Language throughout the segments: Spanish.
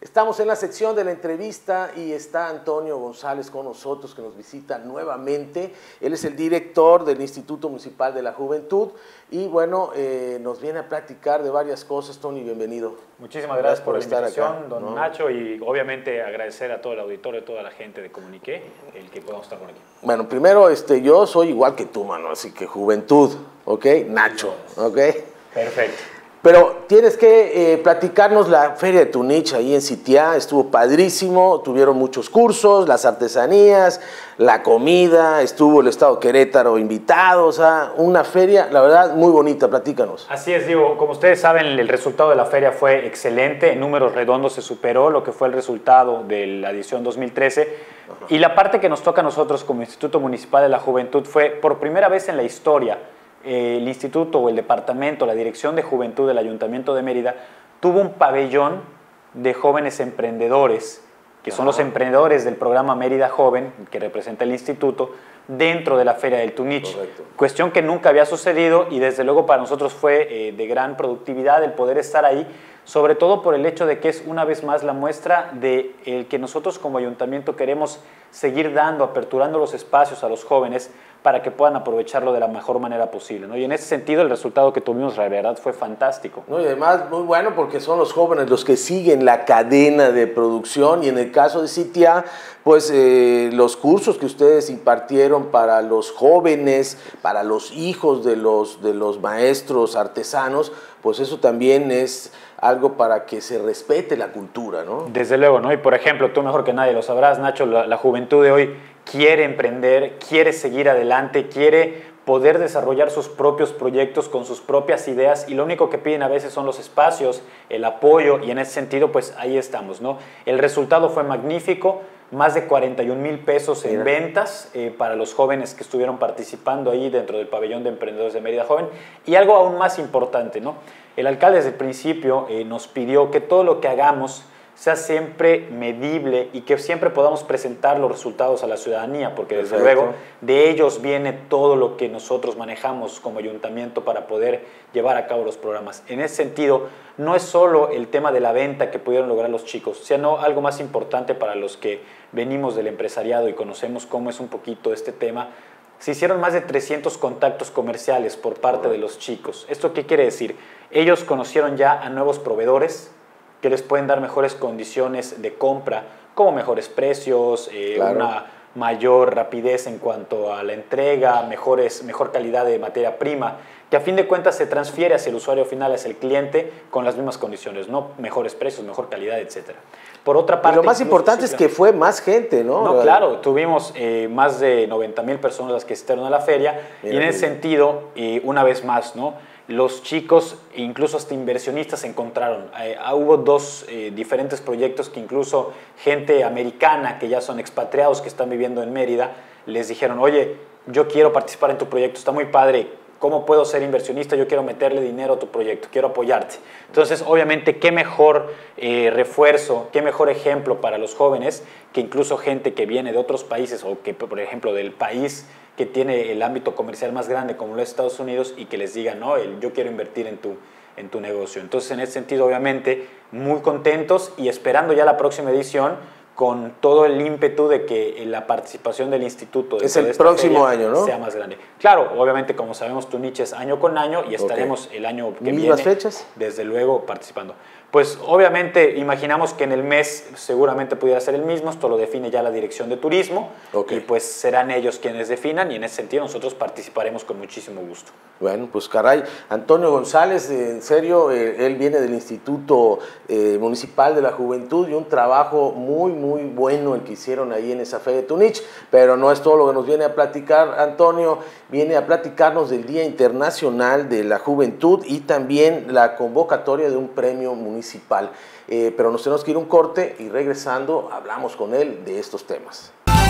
Estamos en la sección de la entrevista y está Antonio González con nosotros, que nos visita nuevamente. Él es el director del Instituto Municipal de la Juventud y bueno, nos viene a platicar de varias cosas. Tony, bienvenido. Muchísimas gracias por la estar invitación, acá, don Nacho, y obviamente agradecer a todo el auditorio, a toda la gente de Comuniqué, el que podamos estar por aquí. Bueno, primero, yo soy igual que tú, mano, así que Juventud, ¿ok? Nacho, ¿ok? Perfecto. Pero tienes que platicarnos la Feria de Tunich ahí en Sitiá. Estuvo padrísimo, tuvieron muchos cursos, las artesanías, la comida, estuvo el Estado Querétaro invitado, o sea, una feria, la verdad, muy bonita. Platícanos. Así es, digo, como ustedes saben, el resultado de la feria fue excelente, en números redondos se superó lo que fue el resultado de la edición 2013. Ajá. Y la parte que nos toca a nosotros como Instituto Municipal de la Juventud fue, por primera vez en la historia, el instituto o el departamento, la dirección de juventud del Ayuntamiento de Mérida tuvo un pabellón de jóvenes emprendedores, que son los emprendedores del programa Mérida Joven, que representa el instituto, dentro de la Feria del Tunich. Correcto. Cuestión que nunca había sucedido y desde luego para nosotros fue de gran productividad el poder estar ahí, sobre todo por el hecho de que es una vez más la muestra de el que nosotros como ayuntamiento queremos seguir dando, aperturando los espacios a los jóvenes para que puedan aprovecharlo de la mejor manera posible, ¿no? Y en ese sentido el resultado que tuvimos, la verdad, fue fantástico. No, y además muy bueno porque son los jóvenes los que siguen la cadena de producción y en el caso de Sitiá, pues los cursos que ustedes impartieron para los jóvenes, para los hijos de los maestros artesanos, pues eso también es algo para que se respete la cultura, ¿no? Desde luego, ¿no? Y por ejemplo, tú mejor que nadie lo sabrás, Nacho, la juventud de hoy quiere emprender, quiere seguir adelante, quiere poder desarrollar sus propios proyectos con sus propias ideas y lo único que piden a veces son los espacios, el apoyo y en ese sentido pues ahí estamos, ¿no? El resultado fue magnífico, más de 41,000 pesos en ventas para los jóvenes que estuvieron participando ahí dentro del pabellón de emprendedores de Mérida Joven y algo aún más importante, ¿no? El alcalde desde el principio nos pidió que todo lo que hagamos sea siempre medible y que siempre podamos presentar los resultados a la ciudadanía, porque desde luego de ellos viene todo lo que nosotros manejamos como ayuntamiento para poder llevar a cabo los programas. En ese sentido, no es solo el tema de la venta que pudieron lograr los chicos, sino algo más importante para los que venimos del empresariado y conocemos cómo es un poquito este tema. Se hicieron más de 300 contactos comerciales por parte de los chicos. ¿Esto qué quiere decir? Ellos conocieron ya a nuevos proveedores que les pueden dar mejores condiciones de compra, como mejores precios, una mayor rapidez en cuanto a la entrega, mejor calidad de materia prima, que a fin de cuentas se transfiere hacia el usuario final, hacia el cliente, con las mismas condiciones, ¿no? Mejores precios, mejor calidad, etc. Por otra parte, y lo más importante es que fue más gente, ¿no? No, claro, tuvimos más de 90,000 personas las que asistieron a la feria y en ese sentido, una vez más, ¿no? Los chicos, incluso hasta inversionistas, se encontraron. Hubo dos diferentes proyectos que incluso gente americana, que ya son expatriados, que están viviendo en Mérida, les dijeron, oye, yo quiero participar en tu proyecto, está muy padre, ¿cómo puedo ser inversionista? Yo quiero meterle dinero a tu proyecto, quiero apoyarte. Entonces, obviamente, qué mejor refuerzo, qué mejor ejemplo para los jóvenes, que incluso gente que viene de otros países o que, por ejemplo, del país que tiene el ámbito comercial más grande como lo es Estados Unidos y que les digan, no, yo quiero invertir en tu negocio. Entonces, en ese sentido, obviamente, muy contentos y esperando ya la próxima edición con todo el ímpetu de que la participación del instituto es el próximo año, ¿no? Sea más grande. Claro, obviamente, como sabemos, Tunich es año con año y estaremos el año que viene. ¿Mismas fechas? Desde luego, participando. Pues obviamente imaginamos que en el mes seguramente pudiera ser el mismo, esto lo define ya la Dirección de Turismo y pues serán ellos quienes definan y en ese sentido nosotros participaremos con muchísimo gusto. Bueno, pues caray, Antonio González, en serio, él viene del Instituto Municipal de la Juventud y un trabajo muy bueno el que hicieron ahí en esa Feria de Tunich, pero no es todo lo que nos viene a platicar Antonio, viene a platicarnos del Día Internacional de la Juventud y también la convocatoria de un premio municipal. Pero nos tenemos que ir un corte y regresando hablamos con él de estos temas.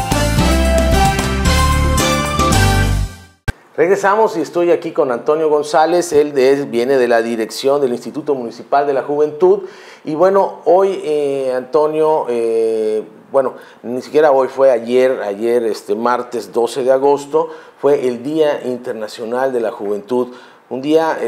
Regresamos y estoy aquí con Antonio González, él viene de la dirección del Instituto Municipal de la Juventud y bueno, hoy Antonio, bueno, ni siquiera hoy, fue ayer martes 12 de agosto, fue el Día Internacional de la Juventud. Un día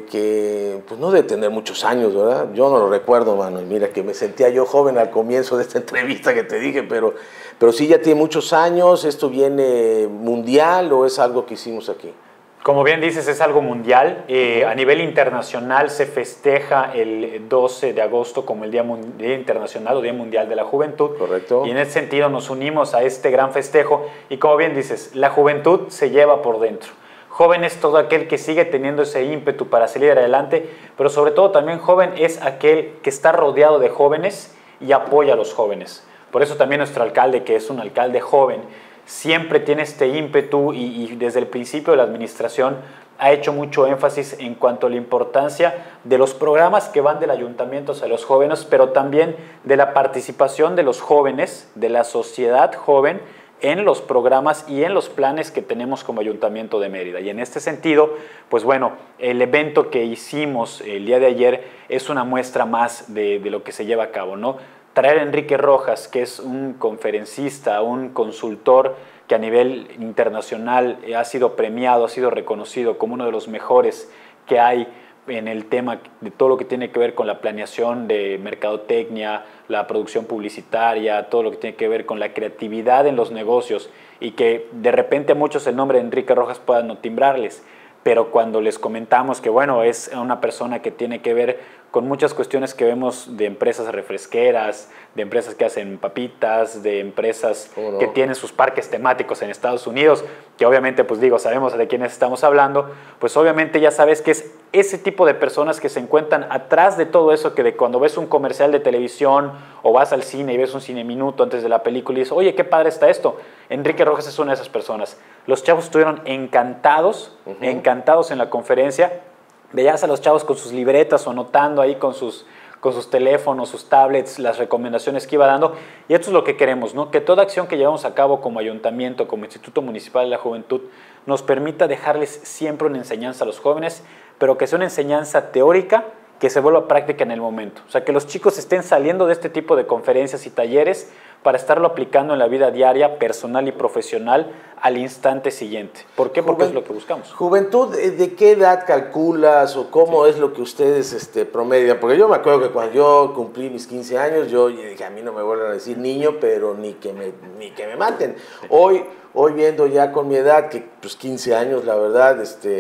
que pues no debe tener muchos años, ¿verdad? Yo no lo recuerdo, mano, y mira que me sentía yo joven al comienzo de esta entrevista que te dije, pero sí ya tiene muchos años. ¿Esto viene mundial o es algo que hicimos aquí? Como bien dices, es algo mundial. A nivel internacional se festeja el 12 de agosto como el Día Internacional o Día Mundial de la Juventud. Correcto. Y en ese sentido nos unimos a este gran festejo. Y como bien dices, la juventud se lleva por dentro. Joven es todo aquel que sigue teniendo ese ímpetu para salir adelante, pero sobre todo también joven es aquel que está rodeado de jóvenes y apoya a los jóvenes. Por eso también nuestro alcalde, que es un alcalde joven, siempre tiene este ímpetu y desde el principio de la administración ha hecho mucho énfasis en cuanto a la importancia de los programas que van del ayuntamiento hacia los jóvenes, pero también de la participación de los jóvenes, de la sociedad joven, en los programas y en los planes que tenemos como Ayuntamiento de Mérida. Y en este sentido, pues bueno, el evento que hicimos el día de ayer es una muestra más de lo que se lleva a cabo, ¿no? Traer a Enrique Rojas, que es un conferencista, un consultor que a nivel internacional ha sido premiado, ha sido reconocido como uno de los mejores que hay en el tema de todo lo que tiene que ver con la planeación de mercadotecnia, la producción publicitaria, todo lo que tiene que ver con la creatividad en los negocios, y que de repente a muchos el nombre de Enrique Rojas pueda no timbrarles, pero cuando les comentamos que bueno, es una persona que tiene que ver con muchas cuestiones que vemos de empresas refresqueras, de empresas que hacen papitas, de empresas que tienen sus parques temáticos en Estados Unidos, que obviamente, pues digo, sabemos de quiénes estamos hablando, pues obviamente ya sabes que es ese tipo de personas que se encuentran atrás de todo eso, que de cuando ves un comercial de televisión o vas al cine y ves un cine minuto antes de la película y dices, oye, qué padre está esto. Enrique Rojas es una de esas personas. Los chavos estuvieron encantados, encantados en la conferencia. Veías a los chavos con sus libretas o anotando ahí con sus teléfonos, sus tablets, las recomendaciones que iba dando. Y esto es lo que queremos, ¿no? Que toda acción que llevamos a cabo como ayuntamiento, como Instituto Municipal de la Juventud, nos permita dejarles siempre una enseñanza a los jóvenes, pero que sea una enseñanza teórica que se vuelva práctica en el momento. O sea, que los chicos estén saliendo de este tipo de conferencias y talleres para estarlo aplicando en la vida diaria, personal y profesional al instante siguiente. ¿Por qué? Porque es lo que buscamos. Juventud, ¿de qué edad calculas o cómo es lo que ustedes promedian? Porque yo me acuerdo que cuando yo cumplí mis 15 años, yo dije, a mí no me vuelven a decir niño, pero ni que me maten. Hoy viendo ya con mi edad, que pues 15 años, la verdad,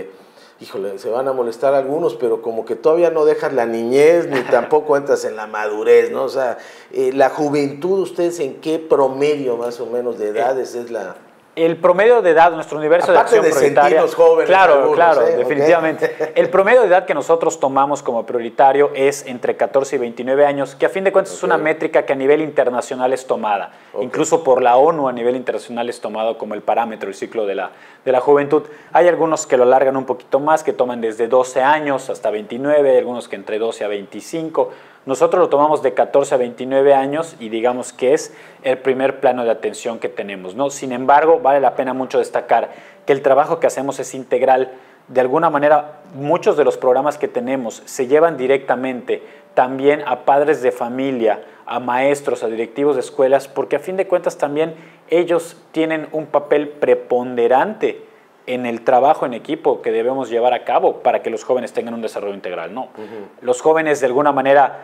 híjole, se van a molestar algunos, pero como que todavía no dejas la niñez ni tampoco entras en la madurez, ¿no? O sea, la juventud, ¿ustedes en qué promedio más o menos de edades es la...? El promedio de edad, nuestro universo aparte de acción prioritaria. Jóvenes, claro, algunos, claro, definitivamente. Okay. El promedio de edad que nosotros tomamos como prioritario es entre 14 y 29 años, que a fin de cuentas es una métrica que a nivel internacional es tomada. Incluso por la ONU a nivel internacional es tomado como el parámetro, el ciclo de la juventud. Hay algunos que lo alargan un poquito más, que toman desde 12 años hasta 29, hay algunos que entre 12 a 25. Nosotros lo tomamos de 14 a 29 años y digamos que es el primer plano de atención que tenemos, ¿no? Sin embargo, vale la pena mucho destacar que el trabajo que hacemos es integral. De alguna manera, muchos de los programas que tenemos se llevan directamente también a padres de familia, a maestros, a directivos de escuelas, porque a fin de cuentas también ellos tienen un papel preponderante en el trabajo en equipo que debemos llevar a cabo para que los jóvenes tengan un desarrollo integral, ¿no? Los jóvenes de alguna manera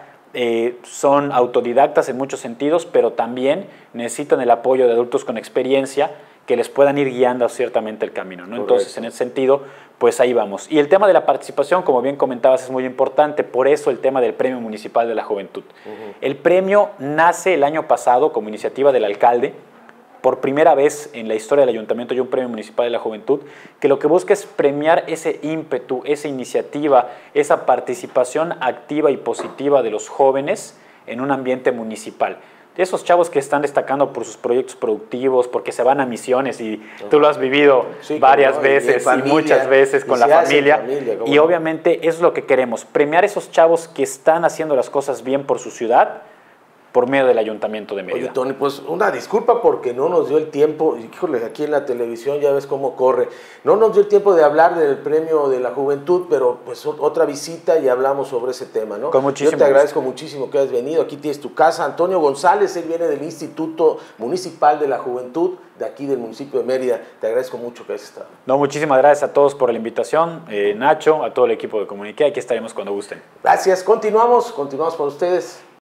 son autodidactas en muchos sentidos, pero también necesitan el apoyo de adultos con experiencia que les puedan ir guiando ciertamente el camino, ¿no? Entonces, en ese sentido, pues ahí vamos. Y el tema de la participación, como bien comentabas, es muy importante, por eso el tema del Premio Municipal de la Juventud. El premio nace el año pasado como iniciativa del alcalde. Por primera vez en la historia del ayuntamiento hay un Premio Municipal de la Juventud que lo que busca es premiar ese ímpetu, esa iniciativa, esa participación activa y positiva de los jóvenes en un ambiente municipal. Esos chavos que están destacando por sus proyectos productivos, porque se van a misiones y tú lo has vivido varias veces y muchas veces con la familia. Y obviamente es lo que queremos, premiar esos chavos que están haciendo las cosas bien por su ciudad, por medio del Ayuntamiento de Oye, Mérida. Tony, pues una disculpa porque no nos dio el tiempo, híjole, aquí en la televisión ya ves cómo corre, no nos dio el tiempo de hablar del Premio de la Juventud, pero pues otra visita y hablamos sobre ese tema, ¿no? Con muchísimo Yo te agradezco muchísimo que hayas venido, aquí tienes tu casa. Antonio González, él viene del Instituto Municipal de la Juventud, de aquí del municipio de Mérida, te agradezco mucho que hayas estado. No, muchísimas gracias a todos por la invitación, Nacho, a todo el equipo de Comuniqué, aquí estaremos cuando gusten. Gracias, continuamos con ustedes.